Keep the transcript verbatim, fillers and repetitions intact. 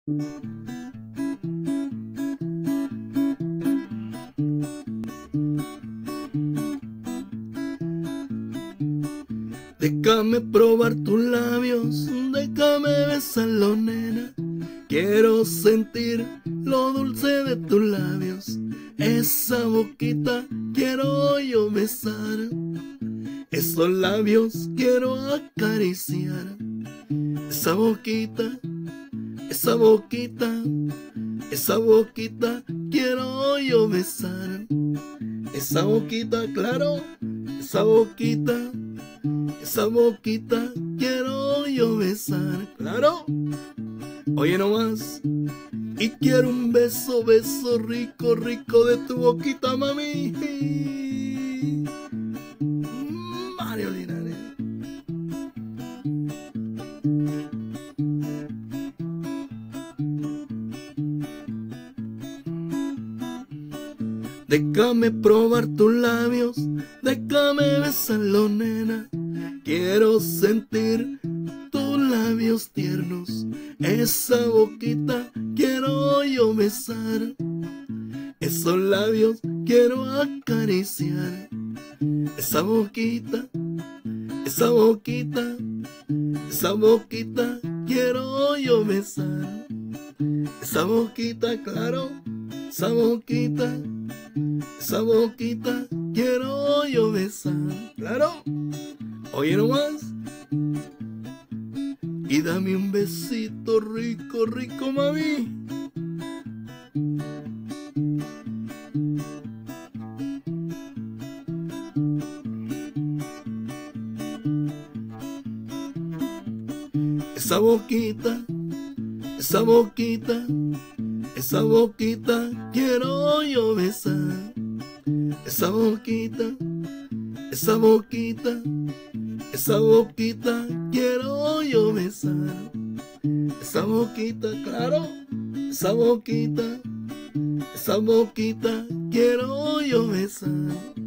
Déjame probar tus labios, déjame besarlo, nena. Quiero sentir lo dulce de tus labios. Esa boquita quiero yo besar. Esos labios quiero acariciar. Esa boquita, esa boquita, esa boquita quiero yo besar. Esa boquita, claro, esa boquita, esa boquita quiero yo besar, claro. Oye nomás, y quiero un beso, beso rico, rico de tu boquita, mami. Mario Linares. Déjame probar tus labios, déjame besarlo, nena. Quiero sentir tus labios tiernos. Esa boquita quiero yo besar. Esos labios quiero acariciar. Esa boquita, esa boquita, esa boquita quiero yo besar. Esa boquita, claro, esa boquita, esa boquita quiero yo besar, claro. Oye nomás, y dame un besito rico, rico, mami. Esa boquita, esa boquita, esa boquita quiero yo besar. Esa boquita, esa boquita, esa boquita quiero yo besar. Esa boquita, claro, esa boquita, esa boquita quiero yo besar.